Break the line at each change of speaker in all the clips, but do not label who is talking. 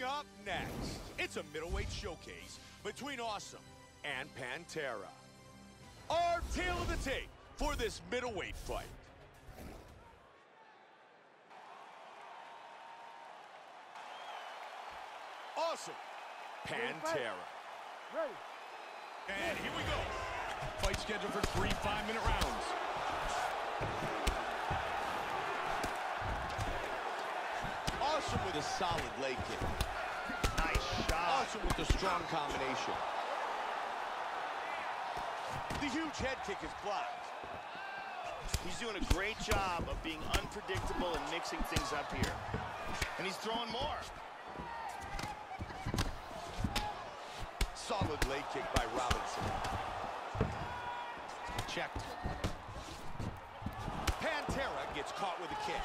Coming up next, it's a middleweight showcase between Awesome and Pantera. Our tale of the tape for this middleweight fight. Awesome, Pantera.
Ready.
And here we go. Fight scheduled for 3 5-minute rounds.
Awesome with a solid leg kick.
Nice shot.
Awesome with a strong combination. The huge head kick is blocked.
He's doing a great job of being unpredictable and mixing things up here. And he's throwing more.
Solid leg kick by Robinson.
Checked.
Pantera gets caught with a kick.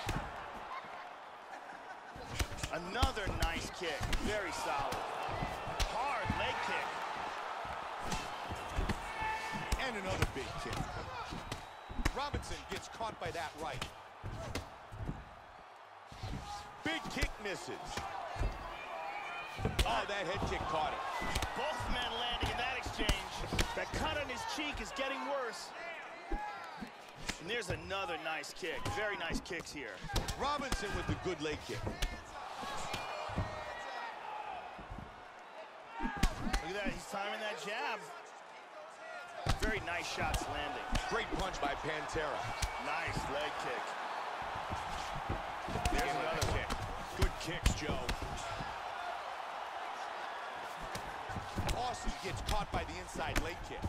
Another nice kick. Very solid. Hard leg kick.
And another big kick. Robinson gets caught by that right. Big kick misses. Oh, that head kick caught him.
Both men landing in that exchange. That cut on his cheek is getting worse. And there's another nice kick. Very nice kicks here.
Robinson with the good leg kick.
Look at that, he's timing that jab. Very nice shots landing.
Great punch by Pantera.
Nice leg kick.
There's another kick.
Good kicks, Joe.
Awesome gets caught by the inside leg kick.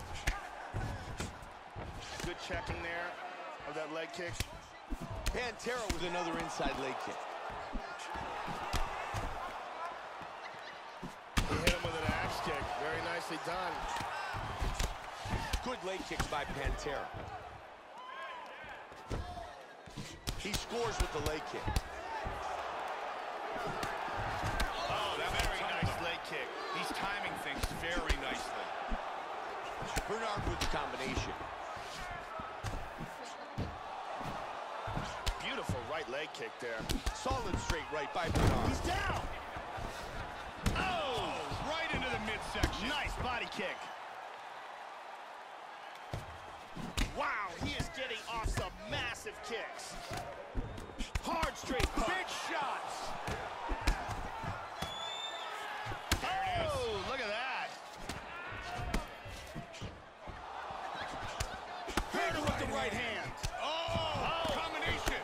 Good checking there of that leg kick.
Pantera with another inside leg kick.
He hit him with an axe kick. Very nicely done.
Good leg kicks by Pantera. He scores with the leg kick.
Oh, very nice leg kick.
He's timing things very nicely.
Bernard with the combination.
Beautiful right leg kick there.
Solid straight right by Bernard.
He's down.
Oh, right into the midsection.
Nice body kick. Wow, he is getting off some massive kicks. Hard straight punch.
Big shots.
Oh, look at that. Hit him with the right hand.
Oh, combination.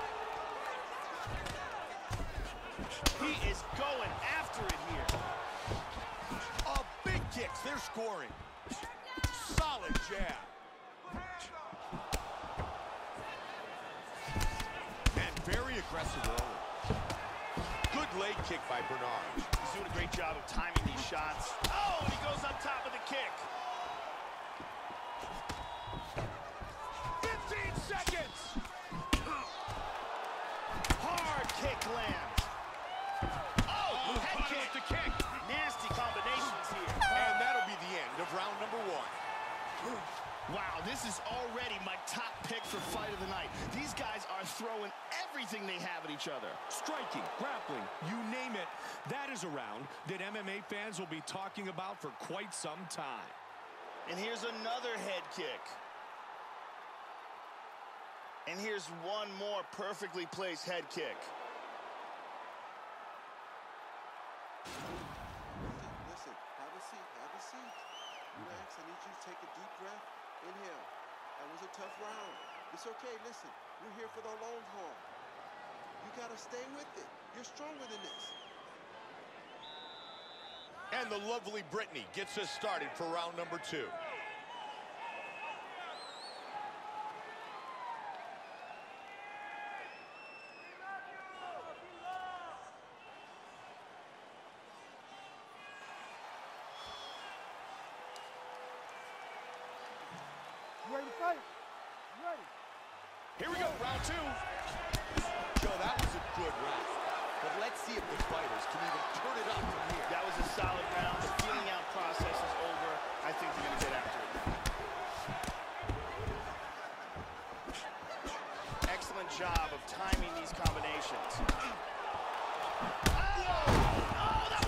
He is going after it here.
Oh, big kicks. They're scoring. Solid jab. And very aggressive roll. Good leg kick by Bernard.
He's doing a great job of timing these shots. Oh, and he goes up top of the kick.
15 seconds.
Hard kick lands. Oh, head kick.
The kick.
Nasty combinations here.
And that'll be the end of round number 1.
Wow, this is already my top pick for fight of the night. These guys are throwing everything they have at each other.
Striking, grappling, you name it. That is a round that MMA fans will be talking about for quite some time.
And here's another head kick. And here's one more perfectly placed head kick.
Listen, have a seat, have a seat. Relax, I need you to take a deep breath. Inhale. That was a tough round. It's okay, listen, we're here for the long haul. You gotta stay with it. You're stronger than this.
And the lovely Brittany gets us started for round number 2.
You ready to fight? You ready?
Here we go, round 2.
Joe, that was a good round. But let's see if the fighters can even turn it up from here.
That was a solid round. The feeling out process is over. I think they're going to get after it. Excellent job of timing these combinations. Oh, that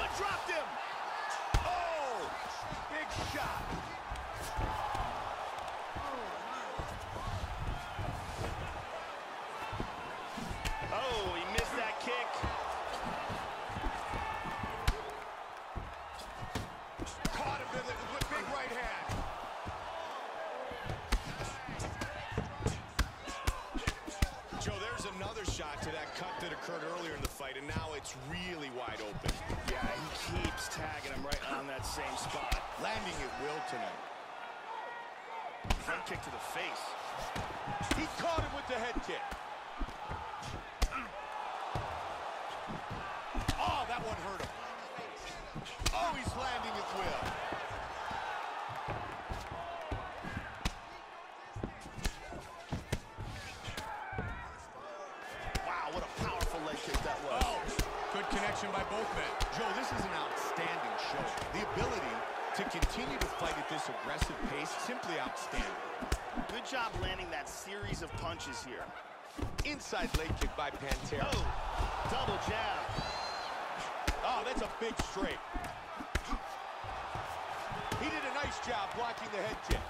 gets really wide open.
Yeah, he keeps tagging him right on that same spot.
Landing at will tonight.
Front kick to the face.
He caught him with the head kick. Oh, that one hurt him. Oh, he's landing at will.
Wow, what a powerful leg kick that was.
Oh, good connection by both men. Joe, this is an outstanding show. The ability to continue to fight at this aggressive pace, simply outstanding.
Good job landing that series of punches here.
Inside leg kick by Pantera.
Oh, double jab.
Oh, that's a big straight. He did a nice job blocking the head kick.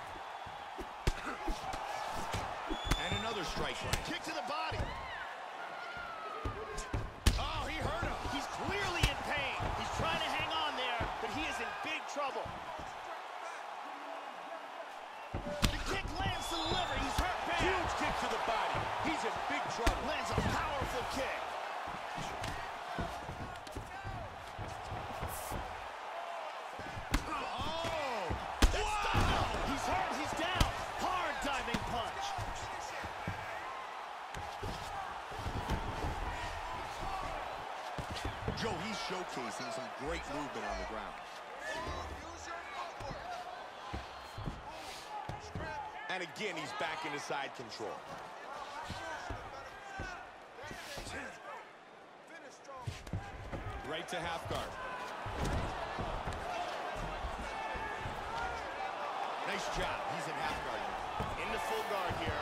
And another strike line.
Kick to the body. Oh, he hurt him. He's clearly in pain. He's trying to hang on there, but he is in big trouble. The kick lands to the liver. He's hurt bad.
Huge kick to the body. He's in big trouble.
Lands a powerful kick.
Oh!
Wow! He's hurt. He's down. Hard diving punch.
Joe, he's showcasing some great movement on the ground. And again, he's back into side control. Right to half guard. Nice job. He's in half guard now.
Into full guard here.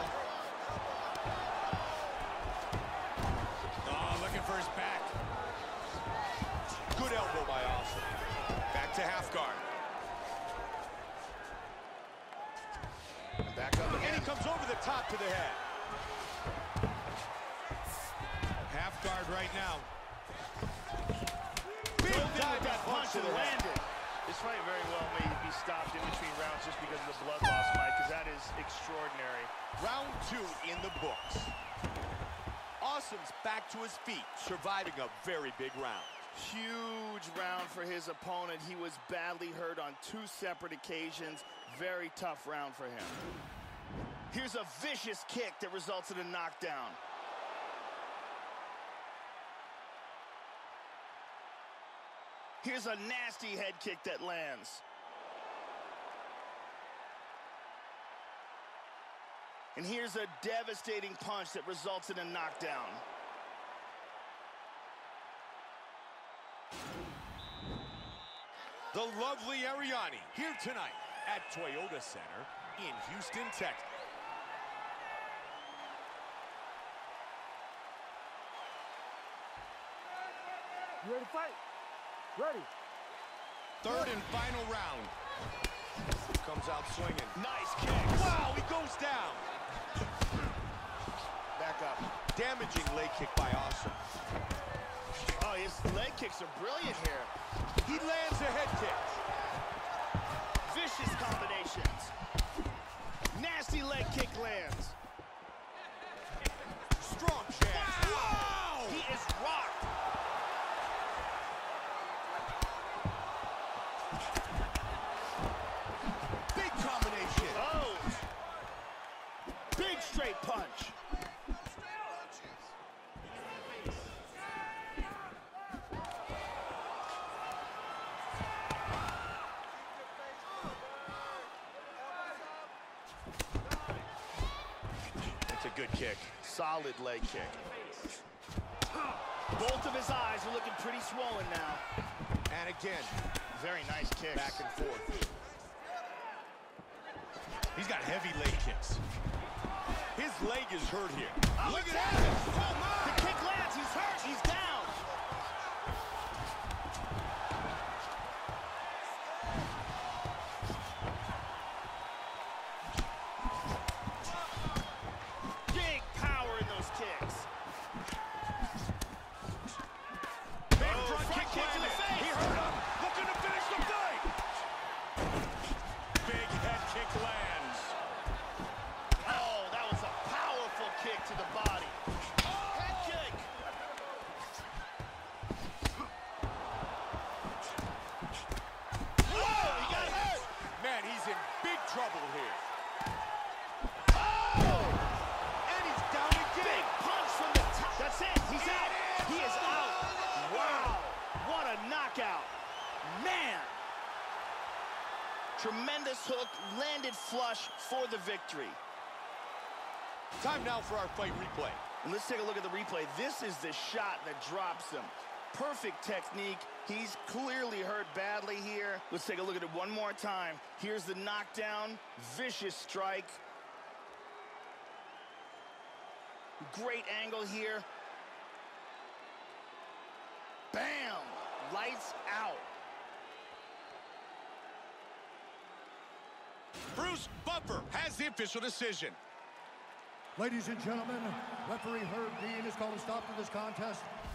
Oh, looking for his back. Good elbow by Austin. Back to half guard.
Back up again.
And he comes over the top to the head. Half guard right now. Big diving punch to the head.
landed. This fight very well may be stopped in between rounds just because of the blood loss, Mike, because that is extraordinary.
Round 2 in the books. Awesome's back to his feet, surviving a very big round.
Huge round for his opponent. He was badly hurt on 2 separate occasions. Very tough round for him. Here's a vicious kick that results in a knockdown. Here's a nasty head kick that lands. And here's a devastating punch that results in a knockdown.
The lovely Arianny here tonight at Toyota Center in Houston, Texas.
You ready to fight? Ready.
Third and final round. Comes out swinging.
Nice kick.
Wow, he goes down.
Back up.
Damaging leg kick by Awesome.
Oh, his leg kicks are brilliant here.
He lands a head kick.
Vicious combinations. Nasty leg kick lands.
Strong chance. Wow!
He is rocked.
Big combination.
Oh! Big straight punch.
It's a good kick.
Solid leg kick. Both of his eyes are looking pretty swollen now.
And again,
Very nice kicks.
back and forth. He's got heavy leg kicks. His leg is hurt here.
Oh,
Look
it's
at
happened.
that!
The kick lands. He's hurt. He's down. Big power in those kicks.
Big front
front kick to the
landed.
face.
He hurt him. Looking to finish the fight. Big head kick lands.
Oh, that was a powerful kick to the body. Head kick. knockout. Man! Tremendous hook, landed flush for the victory.
Time now for our fight replay.
And let's take a look at the replay. This is the shot that drops him. Perfect technique. He's clearly hurt badly here. Let's take a look at it one more time. Here's the knockdown. Vicious strike. Great angle here. Bam! Lights out.
Bruce Buffer has the official decision.
Ladies and gentlemen, referee Herb Dean has called a stop to this contest